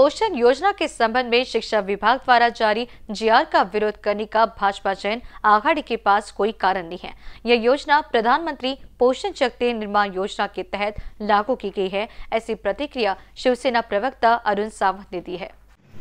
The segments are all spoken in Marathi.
पोषण योजना के संबंध में शिक्षा विभाग द्वारा जारी जीआर का विरोध करने का भाजपा जन आघाड़ी के पास कोई कारण नहीं है। यह योजना प्रधानमंत्री पोषण शक्ति निर्माण योजना के तहत लागू की गई है, ऐसी प्रतिक्रिया शिवसेना प्रवक्ता अरुण सावंत ने दी है।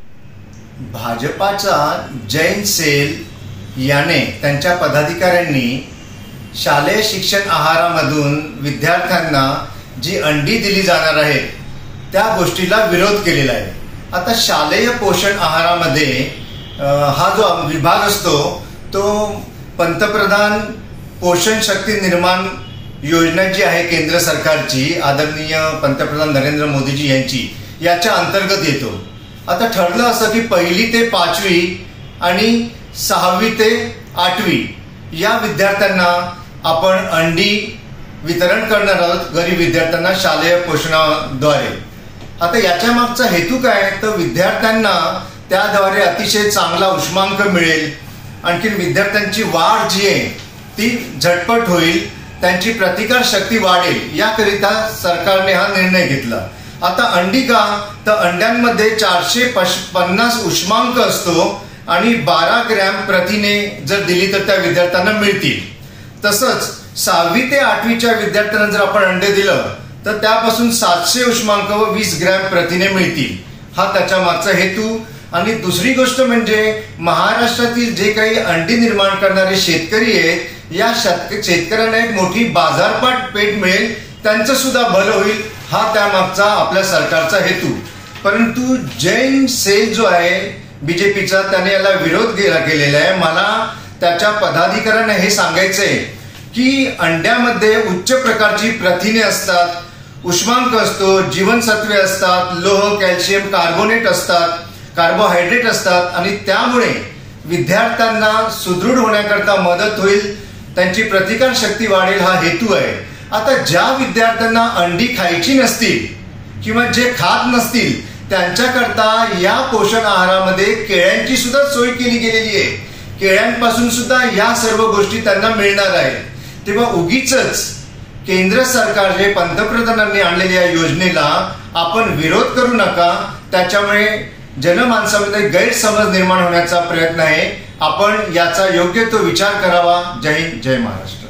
भाजपाचा जैन सेल याने त्यांच्या पदाधिकाऱ्यांनी शालेय शिक्षण आहारामधून विद्यार्थ्यांना जी अंडी दिली जाणार आहेत त्या गोष्टीला विरोध केलेला आहे। आता शालेय पोषण आहारामध्ये हा जो विभाग असतो तो पंतप्रधान पोषण शक्ती निर्माण योजना जी आहे केंद्र सरकारची, आदरणीय पंतप्रधान नरेंद्र मोदीजी यांची, याच्या अंतर्गत येतो। आता ठरलं असं की 1ली ते 5वी आणि 6वी ते 8वी या विद्यार्थ्यांना आपण अंडी वितरण करणार आहोत गरीब विद्यार्थ्यांना शालेय पोषणाद्वारे। आता याच्या मागचा हेतू काय, तर विद्यार्थ्यांना त्याद्वारे अतिशय चांगला उष्मांक मिळेल, आणखी विद्यार्थ्यांची वाढ जी आहे ती झटपट होईल, त्यांची प्रतिकार शक्ती वाढेल, याकरिता सरकारने हा निर्णय घेतला। आता अंडी का, तर अंड्यांमध्ये 450 उष्मांक असतो आणि 12 ग्रॅम प्रथिने जर दिली तर त्या विद्यार्थ्यांना मिळतील। तसंच 6वी ते 8वीच्या विद्यार्थ्यांना जर आपण अंडे दिलं तर त्यापासून 700 उष्मांक व 20 ग्रॅम प्रथिने मिळतील, हा त्याच्या मागचा हेतू। आणि दुसरी गोष्ट म्हणजे महाराष्ट्रातील जे काही अंडी निर्माण करणारे शेतकरी आहेत या शेतकऱ्यांना एक मोठी बाजारपेठ मिळेल, त्यांचं सुद्धा भलं होईल, हा त्यामागचा आपल्या सरकारचा हेतू। परंतु जैन सेल जो आहे बीजेपीचा त्याने याला विरोध केलेला आहे। मला त्याच्या पदाधिकाऱ्यांना हे सांगायचंय की अंड्यामध्ये उच्च प्रकारची प्रथिने असतात, उष्मांक असतो, जीवनसत्वे असतात, लोह, कॅल्शियम, कार्बोनेट असतात, कार्बोहायड्रेट असतात आणि त्यामुळे विद्यार्थ्यांना सुदृढ होण्याकरता मदत होईल, त्यांची प्रतिकार शक्ती वाढेल, हा हेतू आहे। आता ज्या विद्यार्थ्यांना अंडी खायची नसतील किंवा जे खात नसतील त्यांच्याकरता या पोषण आहारामध्ये केळ्यांची सुद्धा सोय केली गेलेली आहे। केळ्यांपासून सुद्धा या सर्व गोष्टी त्यांना मिळणार आहेत। तेव्हा उगीचच केंद्र सरकारने पंतप्रधानांनी आणलेल्या या योजनेला आपण विरोध करू नका, त्याच्यामुळे जनमानसामध्ये गैरसमज निर्माण होण्याचा प्रयत्न आहे। आपण याचा योग्य तो विचार करावा। जय हिंद, जय महाराष्ट्र।